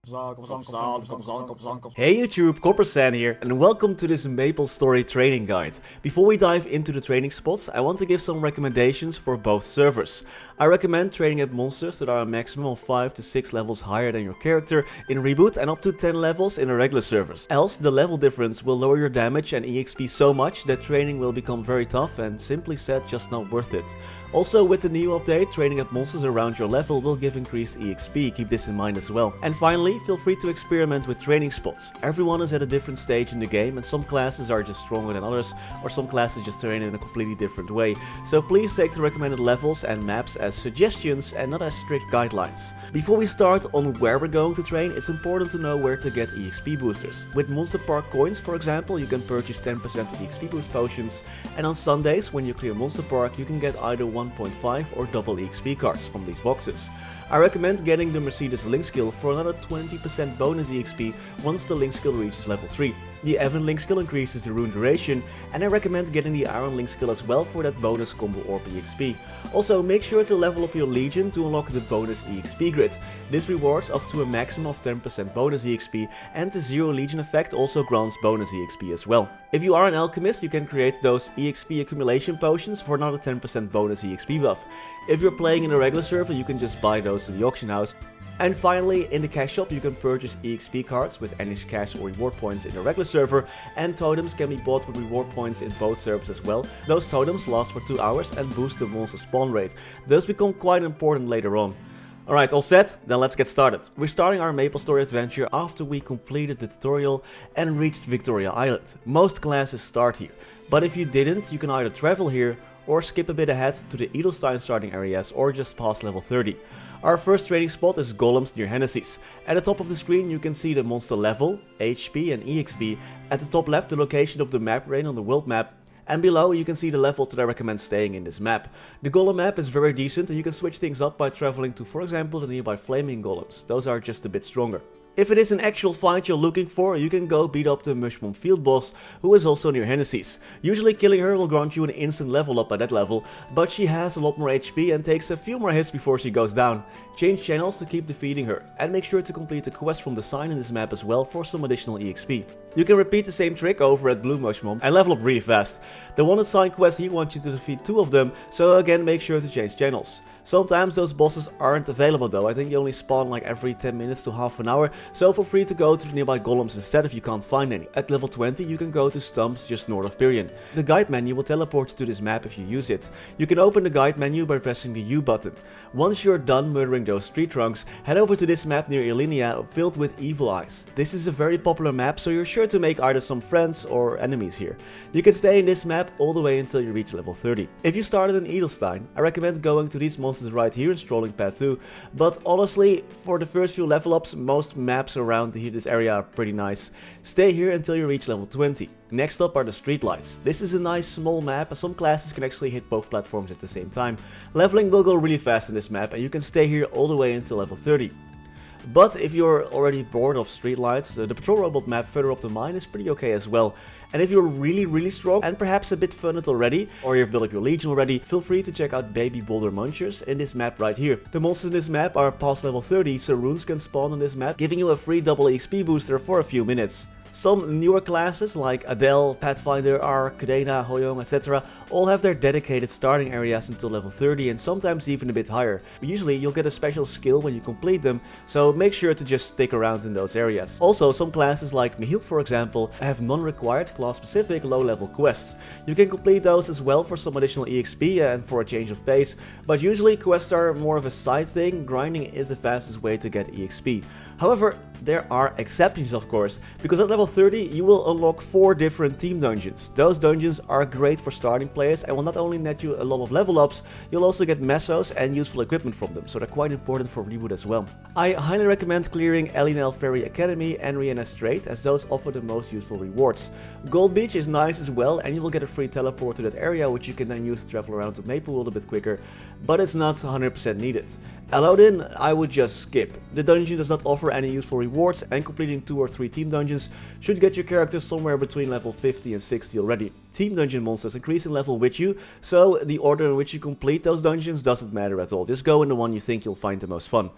Hey YouTube, Coppersan here, and welcome to this MapleStory training guide. Before we dive into the training spots, I want to give some recommendations for both servers. I recommend training at monsters that are a maximum of 5 to 6 levels higher than your character in Reboot and up to 10 levels in the regular servers. Else, the level difference will lower your damage and EXP so much that training will become very tough and simply said just not worth it. Also, with the new update, training at monsters around your level will give increased EXP, keep this in mind as well. And finally, feel free to experiment with training spots. Everyone is at a different stage in the game and some classes are just stronger than others, or some classes just train in a completely different way. So please take the recommended levels and maps as suggestions and not as strict guidelines. Before we start on where we're going to train, it's important to know where to get EXP boosters. With Monster Park coins, for example, you can purchase 10% of EXP boost potions, and on Sundays, when you clear Monster Park, you can get either 1.5 or double EXP cards from these boxes. I recommend getting the Mercedes Link skill for another 20% bonus EXP once the Link skill reaches level 3. The Evan Link skill increases the rune duration, and I recommend getting the Iron Link skill as well for that bonus combo orb EXP. Also, make sure to level up your Legion to unlock the bonus EXP grid. This rewards up to a maximum of 10% bonus EXP, and the Zero Legion effect also grants bonus EXP as well. If you are an alchemist, you can create those EXP accumulation potions for another 10% bonus EXP buff. If you're playing in a regular server, you can just buy those in the auction house. And finally, in the cash shop you can purchase EXP cards with Enish cash or reward points in the regular server, and totems can be bought with reward points in both servers as well. Those totems last for 2 hours and boost the monster spawn rate. Those become quite important later on. Alright, all set? Then let's get started. We're starting our MapleStory adventure after we completed the tutorial and reached Victoria Island. Most classes start here, but if you didn't, you can either travel here or skip a bit ahead to the Edelstein starting areas or just past level 30. Our first training spot is Golems near Hennessy's. At the top of the screen you can see the monster level, HP and EXP. At the top left the location of the map rain on the world map. And below you can see the levels that I recommend staying in this map. The golem map is very decent and you can switch things up by traveling to, for example, the nearby flaming golems. Those are just a bit stronger. If it is an actual fight you're looking for, you can go beat up the Mushroom field boss, who is also near Hennessy's. Usually killing her will grant you an instant level up at that level, but she has a lot more HP and takes a few more hits before she goes down. Change channels to keep defeating her, and make sure to complete the quest from the sign in this map as well for some additional EXP. You can repeat the same trick over at Blue Mushroom and level up really fast. The wanted sign quest here wants you to defeat 2 of them, so again make sure to change channels. Sometimes those bosses aren't available though, I think they only spawn like every 10 minutes to half an hour, so feel free to go to the nearby golems instead if you can't find any. At level 20 you can go to Stumps just north of Pyrion. The guide menu will teleport you to this map if you use it. You can open the guide menu by pressing the U button. Once you're done murdering those tree trunks, head over to this map near Ilinia filled with evil eyes. This is a very popular map, so you're sure to make either some friends or enemies here. You can stay in this map all the way until you reach level 30. If you started in Edelstein, I recommend going to these monsters right here in Strolling Path 2, but honestly, for the first few level ups, most maps around this area are pretty nice. Stay here until you reach level 20. Next up are the streetlights. This is a nice small map and some classes can actually hit both platforms at the same time. Leveling will go really fast in this map and you can stay here all the way until level 30. But if you're already bored of streetlights, the patrol robot map further up the mine is pretty okay as well. And if you're really strong and perhaps a bit funded already, or you've built up your legion already, feel free to check out Baby Boulder Munchers in this map right here. The monsters in this map are past level 30, so runes can spawn on this map, giving you a free double XP booster for a few minutes. Some newer classes like Adele, Pathfinder, Ark, Kadena, Hoyoung, etc. all have their dedicated starting areas until level 30 and sometimes even a bit higher. But usually you'll get a special skill when you complete them, so make sure to just stick around in those areas. Also, some classes like Mihiel, for example, have non-required class-specific low-level quests. You can complete those as well for some additional EXP and for a change of pace, but usually quests are more of a side thing. Grinding is the fastest way to get EXP. However, there are exceptions of course, because at level 30 you will unlock 4 different team dungeons. Those dungeons are great for starting players and will not only net you a lot of level ups, you'll also get mesos and useful equipment from them, so they're quite important for Reboot as well. I highly recommend clearing Elinel Ferry Academy and Rihanna Strait, as those offer the most useful rewards. Gold Beach is nice as well, and you will get a free teleport to that area which you can then use to travel around to Maple World a bit quicker, but it's not 100% needed. Aladdin, I would just skip. The dungeon does not offer any useful rewards, and completing 2 or 3 team dungeons should get your character somewhere between level 50 and 60 already. Team dungeon monsters increase in level with you, so the order in which you complete those dungeons doesn't matter at all. Just go in the one you think you'll find the most fun.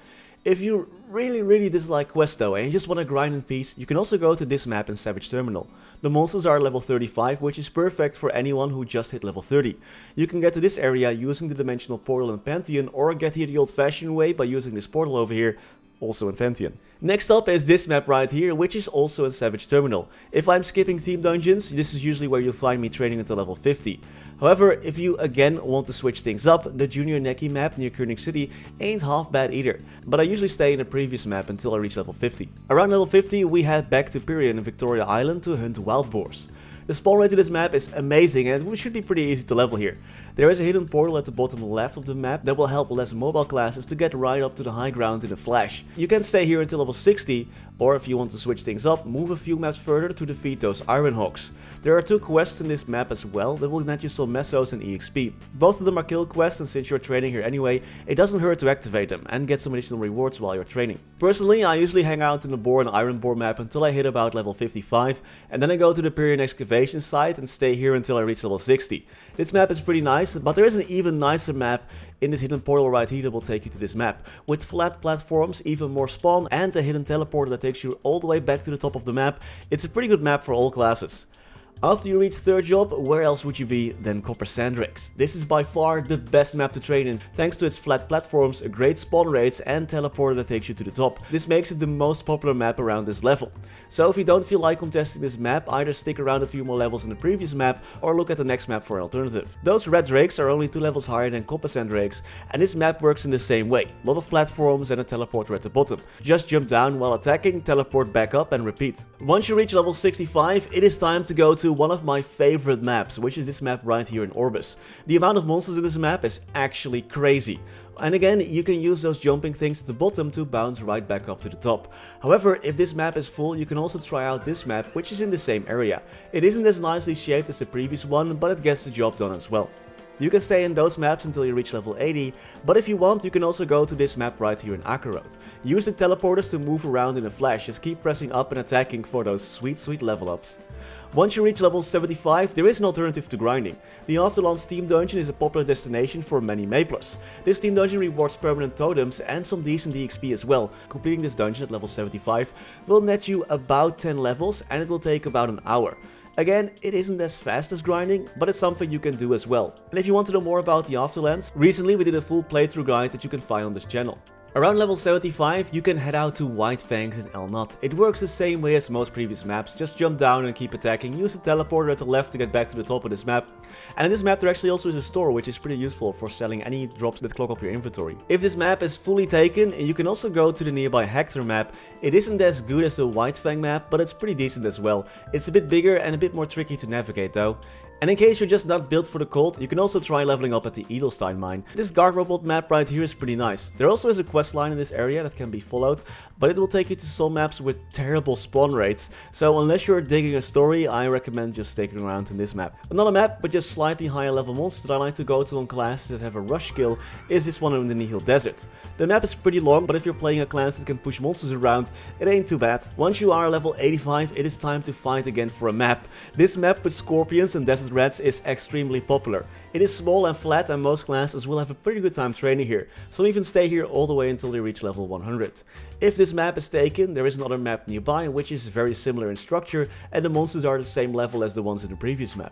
If you really dislike quests though and you just want to grind in peace, you can also go to this map in Savage Terminal. The monsters are level 35, which is perfect for anyone who just hit level 30. You can get to this area using the Dimensional Portal in Pantheon, or get here the old-fashioned way by using this portal over here, also in Pantheon. Next up is this map right here, which is also in Savage Terminal. If I'm skipping team dungeons, this is usually where you'll find me training until level 50. However, if you again want to switch things up, the Junior Neki map near Koenig City ain't half bad either, but I usually stay in the previous map until I reach level 50. Around level 50 we head back to Pirion in Victoria Island to hunt wild boars. The spawn rate of this map is amazing and it should be pretty easy to level here. There is a hidden portal at the bottom left of the map that will help less mobile classes to get right up to the high ground in a flash. You can stay here until level 60, or if you want to switch things up, move a few maps further to defeat those Iron Hawks. There are 2 quests in this map as well that will net you some mesos and EXP. Both of them are kill quests, and since you're training here anyway, it doesn't hurt to activate them and get some additional rewards while you're training. Personally, I usually hang out in the Boar and Iron Boar map until I hit about level 55, and then I go to the Pirion excavation site and stay here until I reach level 60. This map is pretty nice, but there is an even nicer map in this hidden portal right here that will take you to this map, with flat platforms, even more spawn, and a hidden teleporter that takes you all the way back to the top of the map. It's a pretty good map for all classes. After you reach 3rd job, where else would you be than Copper Sandrax? This is by far the best map to train in, thanks to its flat platforms, great spawn rates and teleporter that takes you to the top. This makes it the most popular map around this level. So if you don't feel like contesting this map, either stick around a few more levels in the previous map or look at the next map for an alternative. Those red drakes are only 2 levels higher than Copper Sandrakes, and this map works in the same way. A lot of platforms and a teleporter at the bottom. Just jump down while attacking, teleport back up and repeat. Once you reach level 65, it is time to go to one of my favorite maps, which is this map right here in Orbis. The amount of monsters in this map is actually crazy. And again, you can use those jumping things at the bottom to bounce right back up to the top. However, if this map is full, you can also try out this map, which is in the same area. It isn't as nicely shaped as the previous one, but it gets the job done as well. You can stay in those maps until you reach level 80, but if you want, you can also go to this map right here in Akarot. Use the teleporters to move around in a flash, just keep pressing up and attacking for those sweet level ups. Once you reach level 75, there is an alternative to grinding. The Afterland Steam Dungeon is a popular destination for many Maplers. This Steam Dungeon rewards permanent totems and some decent EXP as well. Completing this dungeon at level 75 will net you about 10 levels and it will take about an hour. Again, it isn't as fast as grinding, but it's something you can do as well. And if you want to know more about the Afterlands, recently we did a full playthrough guide that you can find on this channel. Around level 75, you can head out to White Fangs in El Nut. It works the same way as most previous maps, just jump down and keep attacking, use the teleporter at the left to get back to the top of this map. And in this map there actually also is a store, which is pretty useful for selling any drops that clog up your inventory. If this map is fully taken, you can also go to the nearby Hector map. It isn't as good as the White Fang map, but it's pretty decent as well. It's a bit bigger and a bit more tricky to navigate though. And in case you're just not built for the cold, you can also try leveling up at the Edelstein mine. This guard robot map right here is pretty nice. There also is a quest line in this area that can be followed, but it will take you to some maps with terrible spawn rates. So unless you're digging a story, I recommend just sticking around in this map. Another map with just slightly higher level monsters that I like to go to on classes that have a rush skill is this one in the Nihil Desert. The map is pretty long, but if you're playing a class that can push monsters around, it ain't too bad. Once you are level 85, it is time to fight again for a map. This map with scorpions and desert rats is extremely popular. It is small and flat and most classes will have a pretty good time training here. Some even stay here all the way until they reach level 100. If this map is taken, there is another map nearby which is very similar in structure and the monsters are the same level as the ones in the previous map.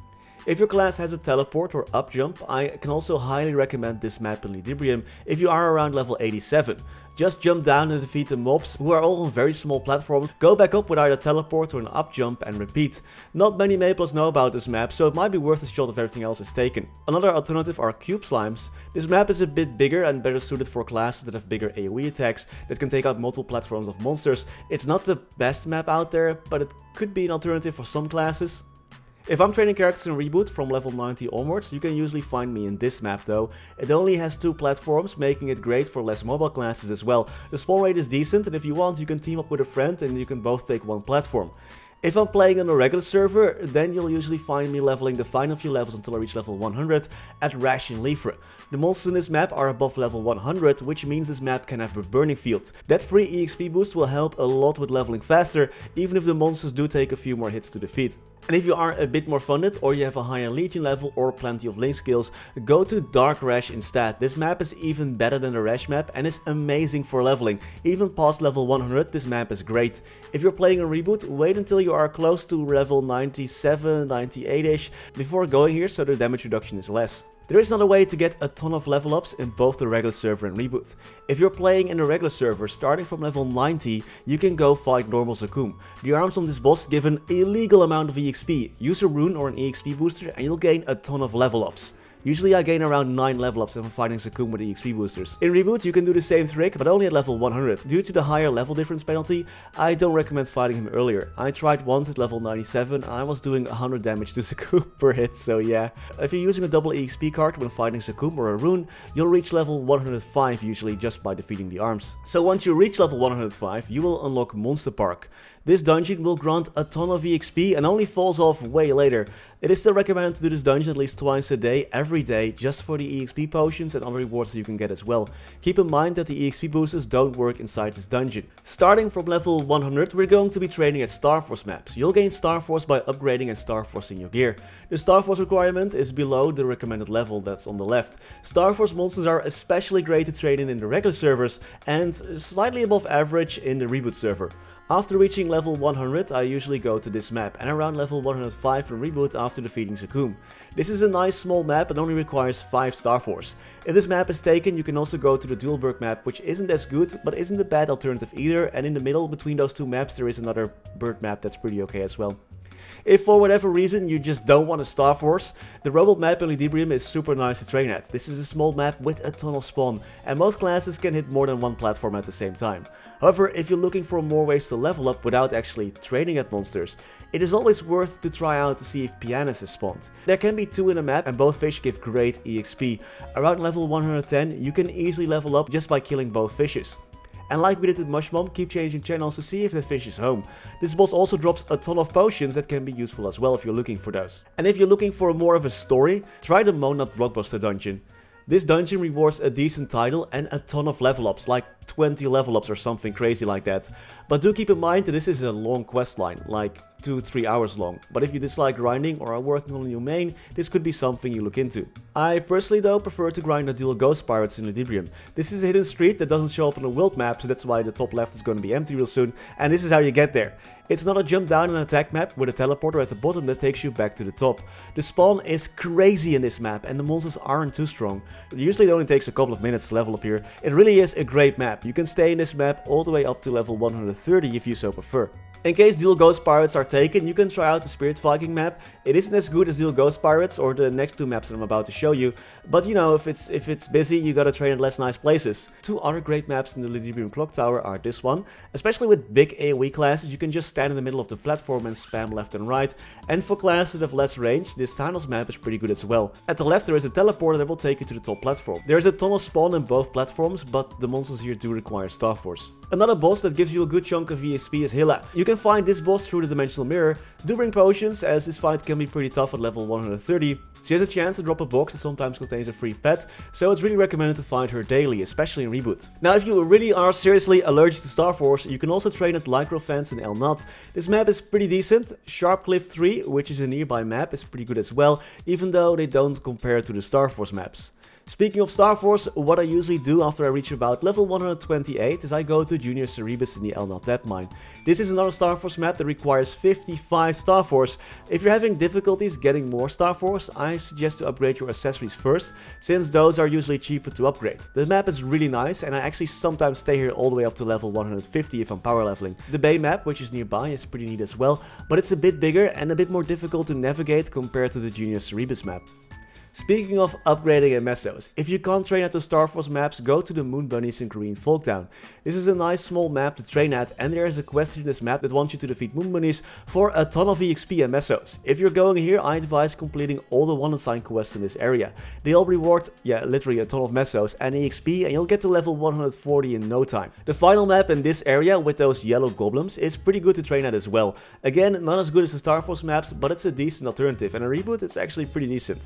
If your class has a teleport or up jump, I can also highly recommend this map in Lidibrium if you are around level 87. Just jump down and defeat the mobs, who are all on very small platforms, go back up with either teleport or an up jump and repeat. Not many Maplers know about this map, so it might be worth a shot if everything else is taken. Another alternative are Cube Slimes. This map is a bit bigger and better suited for classes that have bigger AoE attacks that can take out multiple platforms of monsters. It's not the best map out there, but it could be an alternative for some classes. If I'm training characters in Reboot from level 90 onwards, you can usually find me in this map though. It only has 2 platforms, making it great for less mobile classes as well. The spawn rate is decent and if you want you can team up with a friend and you can both take one platform. If I'm playing on a regular server, then you'll usually find me leveling the final few levels until I reach level 100 at Rash in Livre. The monsters in this map are above level 100, which means this map can have a burning field. That free EXP boost will help a lot with leveling faster, even if the monsters do take a few more hits to defeat. And if you are a bit more funded, or you have a higher Legion level or plenty of Link skills, go to Dark Rash instead. This map is even better than the Rash map and is amazing for leveling. Even past level 100, this map is great. If you're playing a reboot, wait until you are close to level 97, 98ish before going here, so the damage reduction is less. There is another way to get a ton of level ups in both the regular server and reboot. If you're playing in the regular server starting from level 90, you can go fight normal Zakum. The arms on this boss give an illegal amount of EXP. Use a rune or an EXP booster and you'll gain a ton of level ups. Usually I gain around 9 level ups if I'm fighting Zakum with EXP boosters. In Reboot you can do the same trick, but only at level 100. Due to the higher level difference penalty, I don't recommend fighting him earlier. I tried once at level 97 and I was doing 100 damage to Zakum per hit, so yeah. If you're using a double EXP card when fighting Zakum or a rune, you'll reach level 105 usually just by defeating the arms. So once you reach level 105, you will unlock Monster Park. This dungeon will grant a ton of EXP and only falls off way later. It is still recommended to do this dungeon at least twice a day, every day, just for the EXP potions and other rewards that you can get as well. Keep in mind that the EXP boosters don't work inside this dungeon. Starting from level 100, we're going to be training at Star Force maps. You'll gain Star Force by upgrading and Star Forcing your gear. The Star Force requirement is below the recommended level that's on the left. Star Force monsters are especially great to train in the regular servers and slightly above average in the Reboot server. After reaching level 100, I usually go to this map, and around level 105 in Reboot after defeating Zakum. This is a nice small map and only requires 5 Star Force. If this map is taken, you can also go to the Dualberg map, which isn't as good, but isn't a bad alternative either, and in the middle between those two maps there is another bird map that's pretty okay as well. If for whatever reason you just don't want a Star Force, the Robot map in Lidibrium is super nice to train at. This is a small map with a ton of spawn, and most classes can hit more than one platform at the same time. However, if you're looking for more ways to level up without actually training at monsters, it is always worth to try out to see if Pianus is spawned. There can be 2 in a map and both fish give great EXP. Around level 110 you can easily level up just by killing both fishes. And like we did with Mushmom, keep changing channels to see if the fish is home. This boss also drops a ton of potions that can be useful as well if you're looking for those. And if you're looking for more of a story, try the Monad Blockbuster dungeon. This dungeon rewards a decent title and a ton of level ups, like 20 level ups or something crazy like that. But do keep in mind that this is a long quest line, like 2-3 hours long. But if you dislike grinding or are working on a new main, this could be something you look into. I personally though prefer to grind the Dual Ghost Pirates in Lidibrium. This is a hidden street that doesn't show up on the world map, so that's why the top left is going to be empty real soon, and this is how you get there. It's not a jump down and attack map with a teleporter at the bottom that takes you back to the top. The spawn is crazy in this map and the monsters aren't too strong. Usually it only takes a couple of minutes to level up here. It really is a great map. You can stay in this map all the way up to level 130 if you so prefer. In case Dual Ghost Pirates are taken, you can try out the Spirit Viking map. It isn't as good as Dual Ghost Pirates or the next 2 maps that I'm about to show you, but you know, if it's busy, you gotta train at less nice places. 2 other great maps in the Lidibrium Clock Tower are this one. Especially with big AoE classes, you can just stand in the middle of the platform and spam left and right. And for classes that have less range, this Thanos map is pretty good as well. At the left there is a teleporter that will take you to the top platform. There is a ton of spawn in both platforms, but the monsters here do require Star Force. Another boss that gives you a good chunk of EXP is Hilla. You can find this boss through the Dimensional Mirror. Do bring potions, as this fight can be pretty tough at level 130. She has a chance to drop a box that sometimes contains a free pet, so it's really recommended to find her daily, especially in Reboot. Now if you really are seriously allergic to Star Force, you can also train at Lycrofence in El Nat. This map is pretty decent. Sharp Cliff 3, which is a nearby map, is pretty good as well, even though they don't compare to the Star Force maps. Speaking of Star Force, what I usually do after I reach about level 128 is I go to Junior Cerebus in the El Nat Depth Mine. This is another Star Force map that requires 55 Star Force. If you're having difficulties getting more Star Force, I suggest to upgrade your accessories first, since those are usually cheaper to upgrade. The map is really nice and I actually sometimes stay here all the way up to level 150 if I'm power leveling. The Bay map, which is nearby, is pretty neat as well, but it's a bit bigger and a bit more difficult to navigate compared to the Junior Cerebus map. Speaking of upgrading and mesos, if you can't train at the Star Force maps, go to the Moon Bunnies in Green Folktown. This is a nice small map to train at, and there is a quest in this map that wants you to defeat Moon Bunnies for a ton of EXP and mesos. If you're going here, I advise completing all the Wanted Sign quests in this area. They all reward, literally a ton of mesos and EXP, and you'll get to level 140 in no time. The final map in this area with those yellow goblins is pretty good to train at as well. Again, not as good as the Star Force maps, but it's a decent alternative, and a Reboot it's actually pretty decent.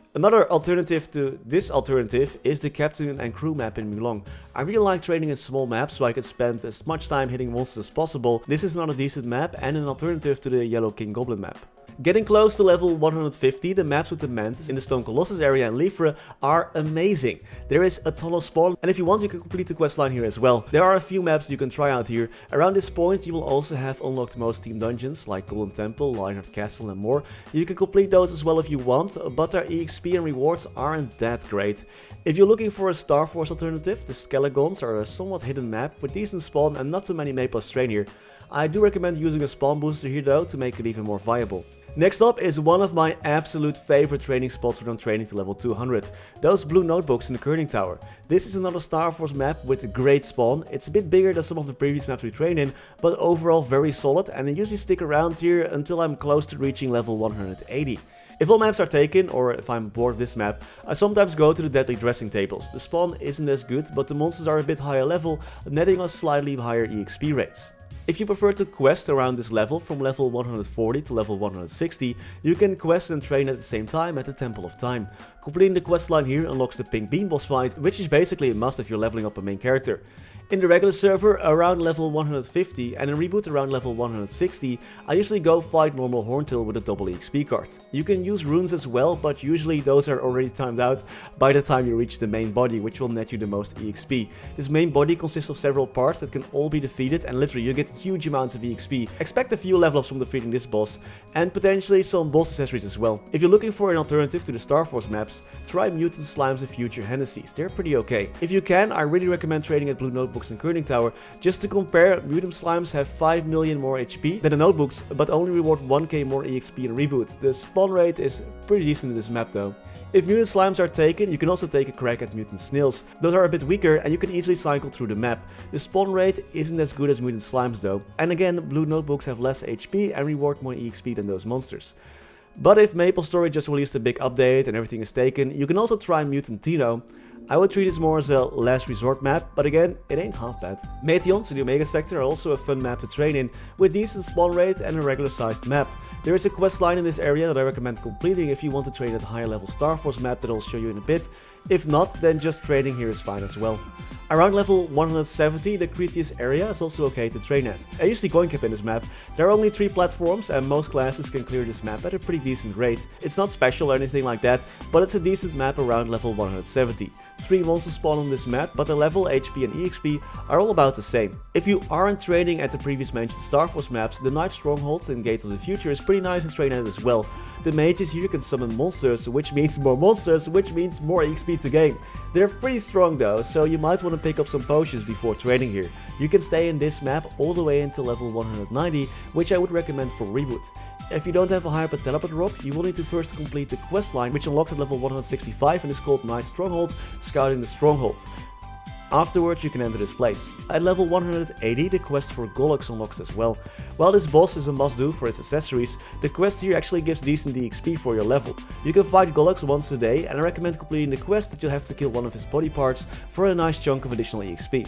Another alternative to this alternative is the Captain and Crew map in Mulong. I really like training in small maps so I can spend as much time hitting monsters as possible. This is not a decent map and an alternative to the Yellow King Goblin map. Getting close to level 150, the maps with the Mantis in the Stone Colossus area and Livre are amazing. There is a ton of spawn, and if you want you can complete the questline here as well. There are a few maps you can try out here. Around this point you will also have unlocked most team dungeons like Golden Temple, Lionheart Castle and more. You can complete those as well if you want, but their EXP and rewards aren't that great. If you're looking for a Star Force alternative, the Skelegons are a somewhat hidden map with decent spawn and not too many Mayplas train here. I do recommend using a spawn booster here though to make it even more viable. Next up is one of my absolute favorite training spots when I'm training to level 200. Those blue notebooks in the Kerning Tower. This is another Star Force map with a great spawn. It's a bit bigger than some of the previous maps we train in, but overall very solid, and I usually stick around here until I'm close to reaching level 180. If all maps are taken, or if I'm bored of this map, I sometimes go to the Deadly Dressing Tables. The spawn isn't as good, but the monsters are a bit higher level, netting us slightly higher EXP rates. If you prefer to quest around this level from level 140 to level 160, you can quest and train at the same time at the Temple of Time. Completing the questline here unlocks the Pink Bean boss fight, which is basically a must if you're leveling up a main character. In the regular server, around level 150 and in Reboot around level 160, I usually go fight normal Horntail with a double EXP card. You can use runes as well, but usually those are already timed out by the time you reach the main body, which will net you the most EXP. This main body consists of several parts that can all be defeated, and literally you get huge amounts of EXP. Expect a few level ups from defeating this boss, and potentially some boss accessories as well. If you're looking for an alternative to the Star Force maps, try Mutant Slimes and Future Hennessy's. They're pretty okay. If you can, I really recommend trading at Blue Notebooks and Kerning Tower. Just to compare, Mutant Slimes have 5 million more HP than the notebooks, but only reward 1k more EXP in Reboot. The spawn rate is pretty decent in this map though. If Mutant Slimes are taken, you can also take a crack at Mutant Snails. Those are a bit weaker and you can easily cycle through the map. The spawn rate isn't as good as Mutant Slimes though. And again, Blue Notebooks have less HP and reward more EXP than those monsters. But if MapleStory just released a big update and everything is taken, you can also try Mutant Tino. I would treat this more as a last resort map, but again, it ain't half bad. Meteons in the Omega sector are also a fun map to train in, with decent spawn rate and a regular sized map. There is a quest line in this area that I recommend completing if you want to train at a higher level Star Force map that I'll show you in a bit. If not, then just training here is fine as well. Around level 170, the Critias area is also okay to train at. I usually coin cap in this map. There are only 3 platforms and most classes can clear this map at a pretty decent rate. It's not special or anything like that, but it's a decent map around level 170. 3 monsters spawn on this map, but the level, HP and EXP are all about the same. If you aren't training at the previous mentioned Star Force maps, the Night Stronghold in Gate of the Future is pretty nice to train at as well. The mages here can summon monsters, which means more monsters, which means more EXP to gain. They're pretty strong though, so you might want to pick up some potions before training here. You can stay in this map all the way until level 190, which I would recommend for Reboot. If you don't have a Hyper Teleport Rock, you will need to first complete the questline, which unlocks at level 165 and is called Night Stronghold, Scouting the Stronghold. Afterwards you can enter this place. At level 180 the quest for Gollux unlocks as well. While this boss is a must do for its accessories, the quest here actually gives decent EXP for your level. You can fight Gollux once a day and I recommend completing the quest that you'll have to kill one of his body parts for a nice chunk of additional EXP.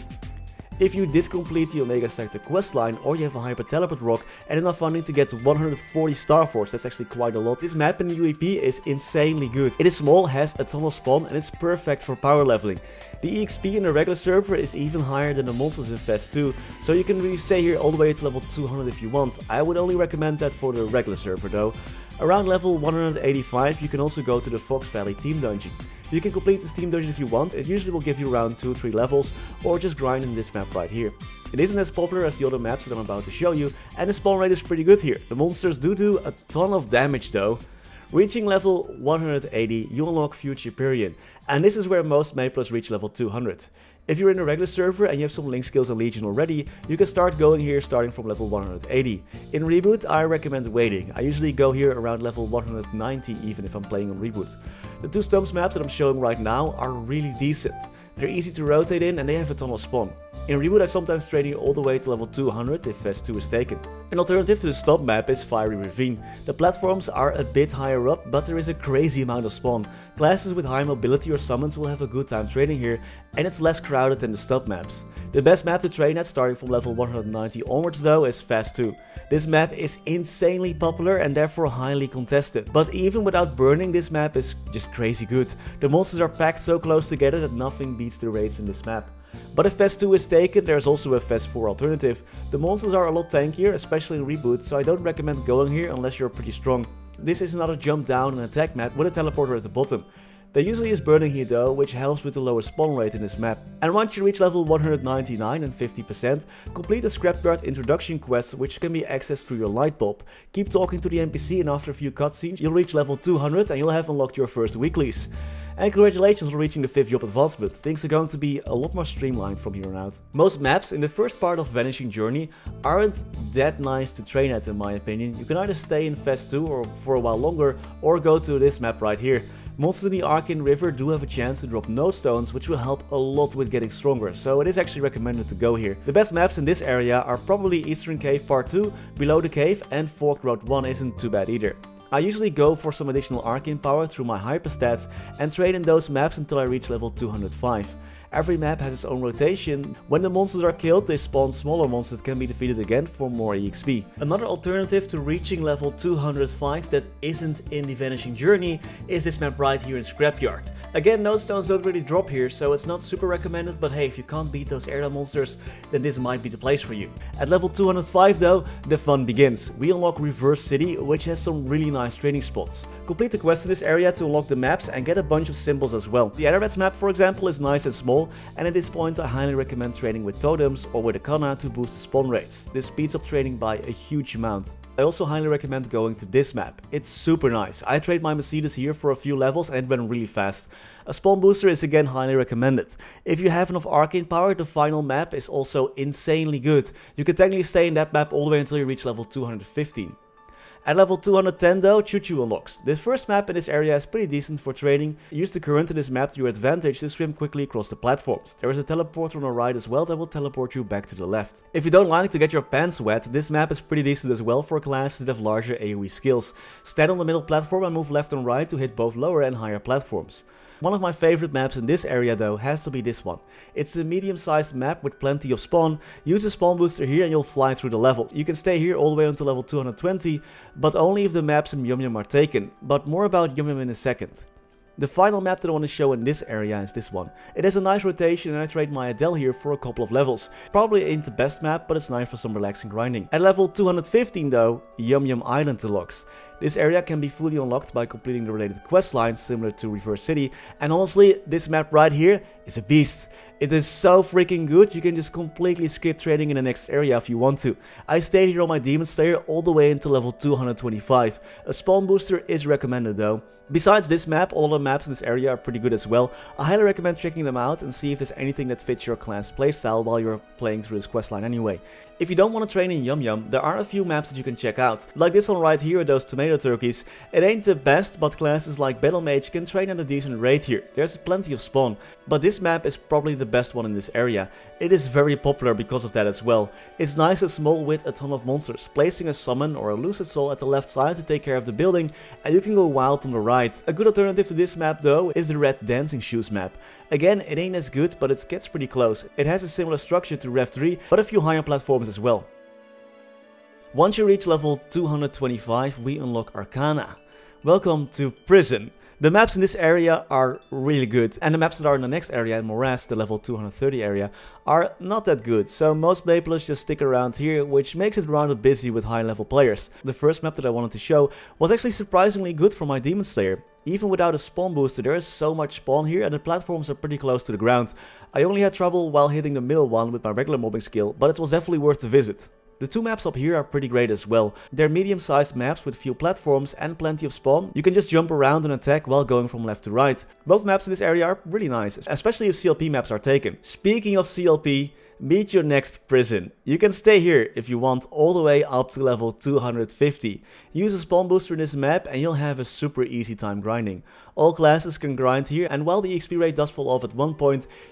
If you did complete the Omega Sector questline or you have a Hyper Teleport Rock and enough funding to get to 140 Star Force, that's actually quite a lot, this map in the UEP is insanely good. It is small, has a ton of spawn and it's perfect for power leveling. The EXP in the regular server is even higher than the monsters in Fest 2, so you can really stay here all the way to level 200 if you want. I would only recommend that for the regular server though. Around level 185 you can also go to the Fox Valley Team Dungeon. You can complete this team dungeon if you want, it usually will give you around 2-3 levels, or just grind in this map right here. It isn't as popular as the other maps that I'm about to show you, and the spawn rate is pretty good here. The monsters do a ton of damage though. Reaching level 180, you unlock Future Perion, and this is where most Mayplas reach level 200. If you're in a regular server and you have some link skills on Legion already, you can start going here starting from level 180. In Reboot, I recommend waiting. I usually go here around level 190 even if I'm playing on Reboot. The 2 Stumps maps that I'm showing right now are really decent. They're easy to rotate in and they have a ton of spawn. In Reboot I sometimes train all the way to level 200 if Fest 2 is taken. An alternative to the stop map is Fiery Ravine. The platforms are a bit higher up, but there is a crazy amount of spawn. Classes with high mobility or summons will have a good time training here, and it's less crowded than the stop maps. The best map to train at starting from level 190 onwards though is Phase 2. This map is insanely popular and therefore highly contested. But even without burning, this map is just crazy good. The monsters are packed so close together that nothing beats the raids in this map. But if Phase 2 is taken, there's also a Phase 4 alternative. The monsters are a lot tankier, especially in Reboot, so I don't recommend going here unless you're pretty strong. This is another jump down and attack map with a teleporter at the bottom. There usually is burning here though, which helps with the lower spawn rate in this map. And once you reach level 199 and 50%, complete the Scrapyard introduction quest, which can be accessed through your light bulb. Keep talking to the NPC and after a few cutscenes, you'll reach level 200 and you'll have unlocked your first weeklies. And congratulations on reaching the 5th job advancement, things are going to be a lot more streamlined from here on out. Most maps in the first part of Vanishing Journey aren't that nice to train at in my opinion. You can either stay in Phase 2 or for a while longer, or go to this map right here. Monsters in the Arcane River do have a chance to drop node stones, which will help a lot with getting stronger, so it is actually recommended to go here. The best maps in this area are probably Eastern Cave Part 2, Below the Cave, and Forked Road 1 isn't too bad either. I usually go for some additional arcane power through my hyperstats and train in those maps until I reach level 205. Every map has its own rotation. When the monsters are killed, they spawn smaller monsters that can be defeated again for more EXP. Another alternative to reaching level 205 that isn't in the Vanishing Journey is this map right here in Scrapyard. Again, node stones don't really drop here, so it's not super recommended, but hey, if you can't beat those area monsters, then this might be the place for you. At level 205 though, the fun begins. We unlock Reverse City, which has some really nice training spots. Complete the quest in this area to unlock the maps and get a bunch of symbols as well. The Arabats map, for example, is nice and small, and at this point I highly recommend training with totems or with a Kana to boost the spawn rates. This speeds up training by a huge amount. I also highly recommend going to this map. It's super nice. I trained my Mercedes here for a few levels and it went really fast. A spawn booster is again highly recommended. If you have enough arcane power, the final map is also insanely good. You can technically stay in that map all the way until you reach level 215. At level 210 though, Choo Choo unlocks. This first map in this area is pretty decent for training. Use the current in this map to your advantage to swim quickly across the platforms. There is a teleporter on the right as well that will teleport you back to the left. If you don't like to get your pants wet, this map is pretty decent as well for classes that have larger AoE skills. Stand on the middle platform and move left and right to hit both lower and higher platforms. One of my favorite maps in this area though has to be this one. It's a medium-sized map with plenty of spawn. Use the spawn booster here and you'll fly through the levels. You can stay here all the way until level 220, but only if the maps in Yum Yum are taken. But more about Yum Yum in a second. The final map that I want to show in this area is this one. It has a nice rotation and I trained my Adele here for a couple of levels. Probably ain't the best map, but it's nice for some relaxing grinding. At level 215 though, Yum Yum Island unlocks. This area can be fully unlocked by completing the related quest lines similar to Reverse City, and honestly, this map right here is a beast. It is so freaking good, you can just completely skip training in the next area if you want to. I stayed here on my Demon Slayer all the way until level 225. A spawn booster is recommended though. Besides this map, all the maps in this area are pretty good as well. I highly recommend checking them out and see if there's anything that fits your class playstyle while you're playing through this questline anyway. If you don't want to train in Yum Yum, there are a few maps that you can check out. Like this one right here with those tomato turkeys. It ain't the best, but classes like Battle Mage can train at a decent rate here. There's plenty of spawn. But this map is probably the best one in this area. It is very popular because of that as well. It's nice and small with a ton of monsters. Placing a summon or a lucid soul at the left side to take care of the building, and you can go wild on the right. A good alternative to this map though is the Red Dancing Shoes map. Again, it ain't as good, but it gets pretty close. It has a similar structure to Rev 3, but a few higher platforms as well. Once you reach level 225, we unlock Arcana. Welcome to Prison. The maps in this area are really good, and the maps that are in the next area in Morass, the level 230 area, are not that good, so most Maplers just stick around here, which makes it rather busy with high level players. The first map that I wanted to show was actually surprisingly good for my Demon Slayer. Even without a spawn booster, there is so much spawn here and the platforms are pretty close to the ground. I only had trouble while hitting the middle one with my regular mobbing skill, but it was definitely worth the visit. The two maps up here are pretty great as well. They're medium-sized maps with few platforms and plenty of spawn. You can just jump around and attack while going from left to right. Both maps in this area are really nice, especially if CLP maps are taken. Speaking of CLP, meet your next prison. You can stay here if you want all the way up to level 250. Use a spawn booster in this map and you'll have a super easy time grinding. All classes can grind here, and while the XP rate does fall off at one point,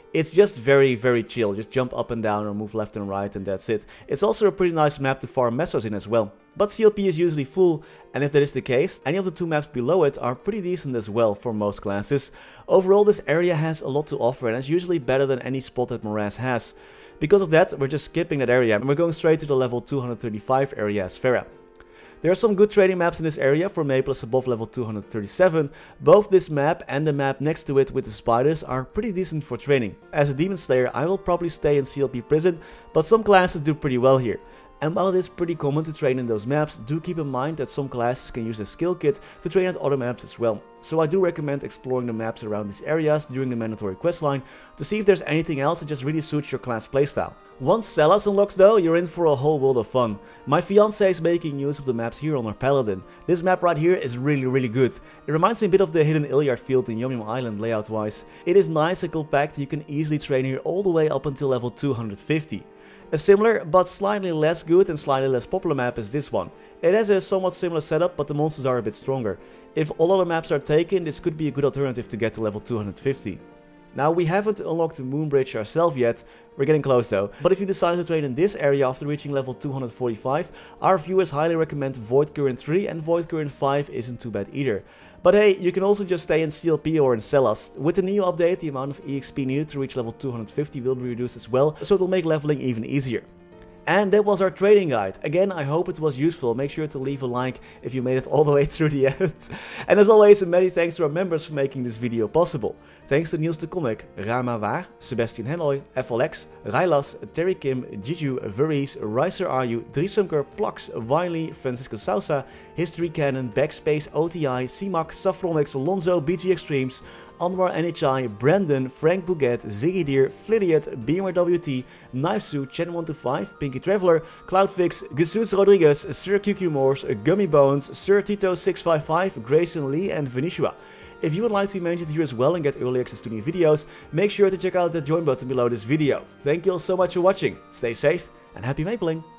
It's just very, very chill. Just jump up and down or move left and right and that's it. It's also a pretty nice map to farm mesos in as well. But CLP is usually full, and if that is the case, any of the 2 maps below it are pretty decent as well for most classes. Overall, this area has a lot to offer and is usually better than any spot that Morass has. Because of that, we're just skipping that area and we're going straight to the level 235 area as Pharah. There are some good trading maps in this area for Mapless above level 237. Both this map and the map next to it with the spiders are pretty decent for training. As a Demon Slayer, I will probably stay in CLP Prison, but some classes do pretty well here. And while it is pretty common to train in those maps, do keep in mind that some classes can use a skill kit to train at other maps as well. So I do recommend exploring the maps around these areas during the mandatory questline to see if there's anything else that just really suits your class playstyle. Once Celas unlocks though, you're in for a whole world of fun. My fiancé is making use of the maps here on her Paladin. This map right here is really good. It reminds me a bit of the hidden Iliard field in Yum Yum Island layout wise. It is nice and compact, you can easily train here all the way up until level 250. A similar, but slightly less good and slightly less popular map is this one. It has a somewhat similar setup, but the monsters are a bit stronger. If all other maps are taken, this could be a good alternative to get to level 250. Now, we haven't unlocked the Moonbridge ourselves yet, we're getting close though, but if you decide to train in this area after reaching level 245, our viewers highly recommend Void Current 3, and Void Current 5 isn't too bad either. But hey, you can also just stay in CLP or in Celas. With the new update, the amount of EXP needed to reach level 250 will be reduced as well, so it will make leveling even easier. And that was our trading guide. Again, I hope it was useful. Make sure to leave a like if you made it all the way through the end. And as always, many thanks to our members for making this video possible. Thanks to Niels de Comic, Rama Waar, Sebastian Henloy, FLX, Rylas, Terry Kim, Jiju, Verries, Ricer Ayu, Driesumker, Plax, Wiley, Francisco Sousa, History Cannon, Backspace, OTI, CMAC, Saffronix, Alonso, BG Extremes, Anwar NHI, Brandon, Frank Bouguet, Ziggy Deer, Flidiot, Beamer WT, Knifesu, Chen125, Pinky Traveler, Cloudfix, Jesus Rodriguez, Sir QQ Morse, Gummy Bones, Sir Tito655, Grayson Lee, and Venetia. If you would like to be mentioned here as well and get early access to new videos, make sure to check out the join button below this video. Thank you all so much for watching, stay safe and happy mapling!